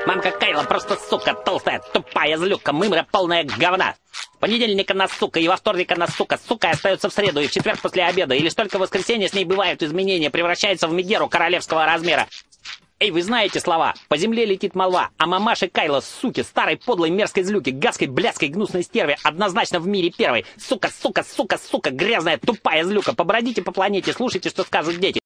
Мамка Кайла просто сука, толстая, тупая злюка, мымра полная говна. Понедельник она сука, и во вторник она сука, сука остается в среду и в четверг после обеда, и лишь только в воскресенье с ней бывают изменения, превращается в Мегеру королевского размера. Эй, вы знаете слова? По земле летит молва, а мамаши Кайла, суки, старой подлой мерзкой злюки, гадской, блядской, гнусной стерве, однозначно в мире первой. Сука, сука, сука, сука, грязная, тупая злюка. Побродите по планете, слушайте, что скажут дети.